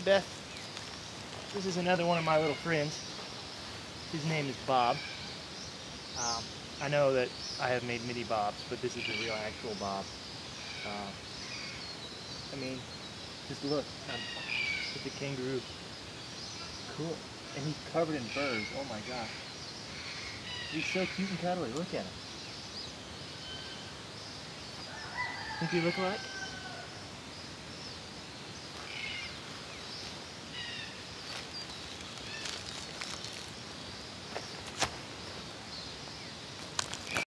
Beth, this is another one of my little friends. His name is Bob. I know that I have made many Bobs, but this is the real actual Bob. I mean, just look at the kangaroo. Cool. And he's covered in furs. Oh my gosh. He's so cute and cuddly. Look at him. Think we look alike?